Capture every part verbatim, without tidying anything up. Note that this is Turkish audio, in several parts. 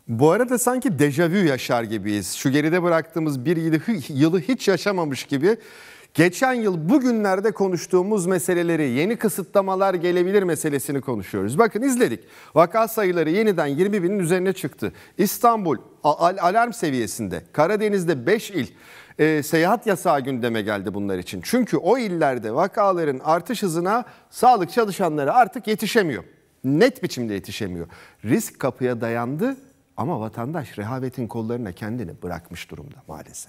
Bu arada sanki dejavu yaşar gibiyiz. Şu geride bıraktığımız bir yılı, yılı hiç yaşamamış gibi. Geçen yıl bugünlerde konuştuğumuz meseleleri, yeni kısıtlamalar gelebilir meselesini konuşuyoruz. Bakın izledik. Vaka sayıları yeniden yirmi binin üzerine çıktı. İstanbul al alarm seviyesinde. Karadeniz'de beş il. E, seyahat yasağı gündeme geldi bunlar için. Çünkü o illerde vakaların artış hızına sağlık çalışanları artık yetişemiyor. Net biçimde yetişemiyor. Risk kapıya dayandı ama vatandaş rehavetin kollarına kendini bırakmış durumda maalesef.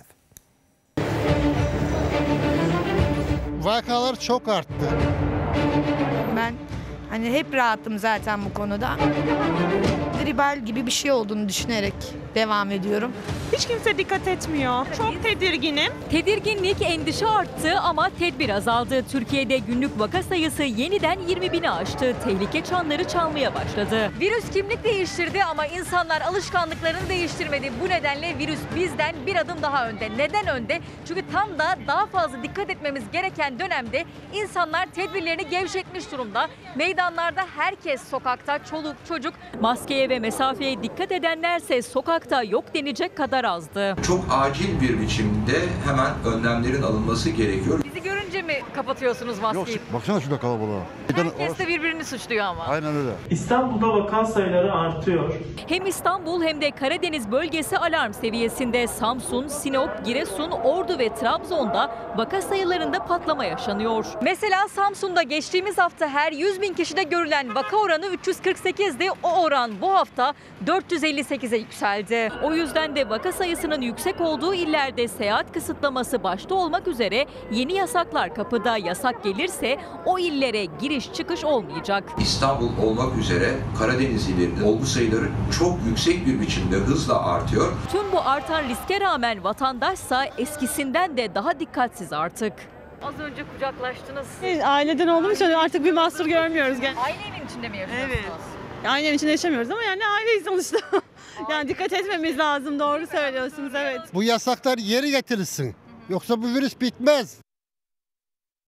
Vakalar çok arttı. Ben hani hep rahatım zaten bu konuda. Gribal gibi bir şey olduğunu düşünerek devam ediyorum. Hiç kimse dikkat etmiyor. Çok tedirginim. Tedirginlik, endişe arttı ama tedbir azaldı. Türkiye'de günlük vaka sayısı yeniden yirmi bini aştı. Tehlike çanları çalmaya başladı. Virüs kimlik değiştirdi ama insanlar alışkanlıklarını değiştirmedi. Bu nedenle virüs bizden bir adım daha önde. Neden önde? Çünkü tam da daha fazla dikkat etmemiz gereken dönemde insanlar tedbirlerini gevşetmiş durumda. Meydanlarda herkes sokakta, çoluk çocuk. Maskeye ve mesafeye dikkat edenlerse sokakta yok denecek kadar azdı. Çok acil bir biçimde hemen önlemlerin alınması gerekiyor. Bizi görünce mi kapatıyorsunuz maskeyi? Yok, baksana şurada kalabalığa. Herkes de birbirini suçluyor ama. Aynen öyle. İstanbul'da vaka sayıları artıyor. Hem İstanbul hem de Karadeniz bölgesi alarm seviyesinde. Samsun, Sinop, Giresun, Ordu ve Trabzon'da vaka sayılarında patlama yaşanıyor. Mesela Samsun'da geçtiğimiz hafta her yüz bin kişide görülen vaka oranı üç yüz kırk sekizdi. O oran bu hafta dört yüz elli sekize yükseldi. O yüzden de vaka sayısının yüksek olduğu illerde seyahat kısıtlaması başta olmak üzere yeni yasaklar kapıda. Yasak gelirse o illere giriş çıkış olmayacak. İstanbul olmak üzere Karadeniz illerinde olgu sayıları çok yüksek bir biçimde hızla artıyor. Tüm bu artan riske rağmen vatandaşsa eskisinden de daha dikkatsiz artık. Az önce kucaklaştınız. Evet, aileden olduğum için artık bir mahsur görmüyoruz. Aynı evin içinde mi yaşıyorsunuz? Evet. Aynı evin içinde yaşamıyoruz ama yani aileyiz sonuçta. Yani dikkat etmemiz lazım. Doğru söylüyorsunuz, evet. Bu yasaklar yeri getirilsin. Yoksa bu virüs bitmez.